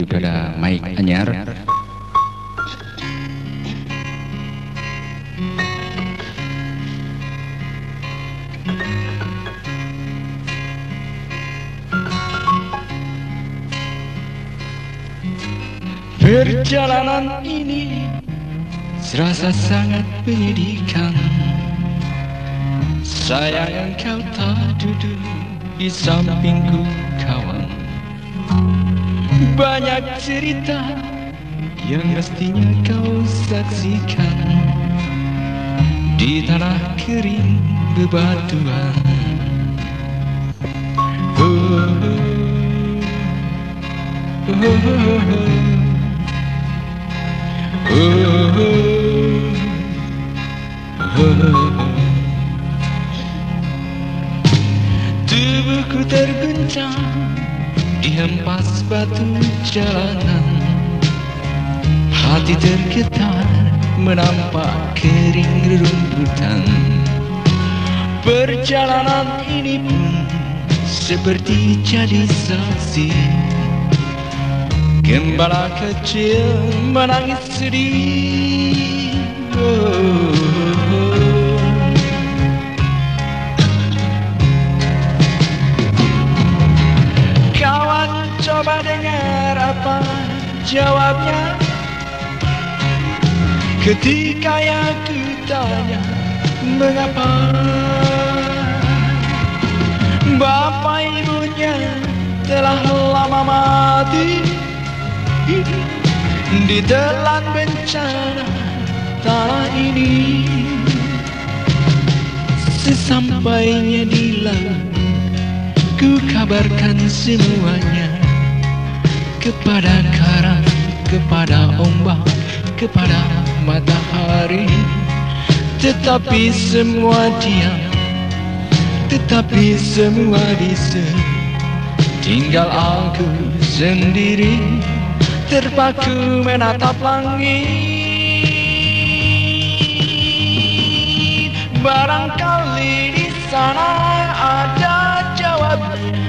daripada Mike Anyar. Perjalanan ini serasa sangat menyedihkan. Sayang engkau tak duduk di sampingku kawan. Banyak cerita yang mestinya kau saksikan di tanah kering bebatuan. Tubuhku terguncang dihempas batu jalanan. Hati tergetar menampak kering rerumputan. Perjalanan ini pun seperti jadi saksi. Gembala kecil menangis sedih. Kawan, coba dengar apa jawabnya ketika aku tanya mengapa bapak ibunya telah lama mati ditelan bencana tanah ini. Sesampainya di laut, ku kabarkan semuanya kepada karang, kepada ombak, kepada matahari. Tetapi semua diam, tetapi semua bisa. Tinggal aku sendiri terpaku menatap langit. Barangkali di sana ada jawabnya.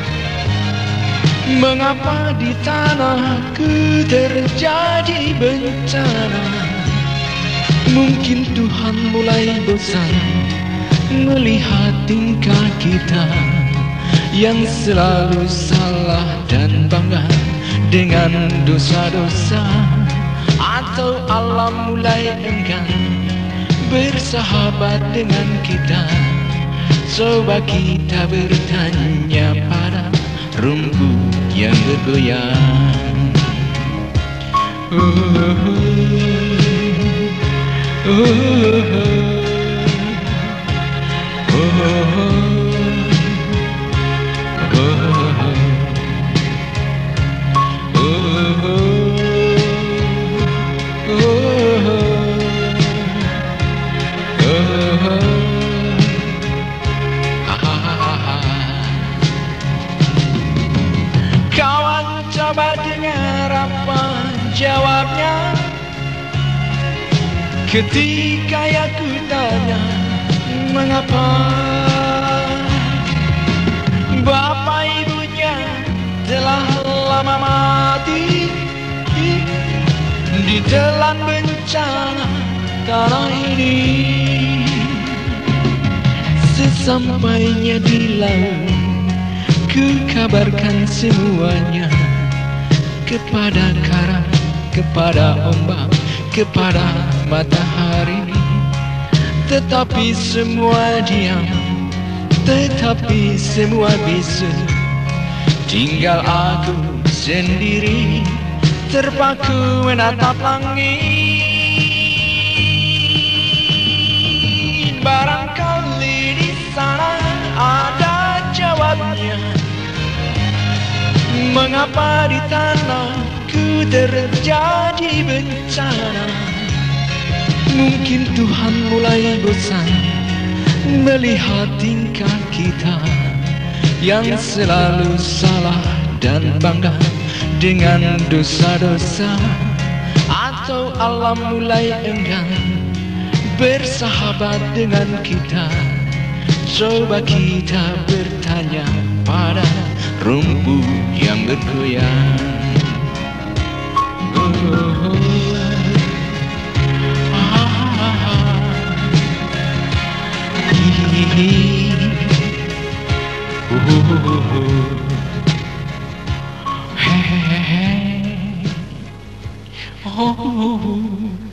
Mengapa di tanahku terjadi bencana? Mungkin Tuhan mulai bosan melihat tingkah kita yang selalu salah dan bangga dengan dosa-dosa, atau alam mulai enggan bersahabat dengan kita. Coba kita bertanya pada rumput yang bergoyang. Kawan, coba dengar apa jawabnya ketika aku tanya mengapa bapak ibunya telah lama mati ditelan bencana tanah ini. Sesampainya di laut, ku kabarkan semuanya kepada karang, kepada ombak, kepada matahari. Tetapi semua diam, tetapi semua bisa. Tinggal aku sendiri terpaku menatap langit. Barangkali di sana ada jawabnya. Mengapa di tanahku terjadi bencana? Mungkin Tuhan mulai bosan melihat tingkah kita yang selalu salah dan bangga dengan dosa-dosa, atau alam mulai enggan bersahabat dengan kita. Coba kita bertanya pada rumput yang bergoyang. Oh,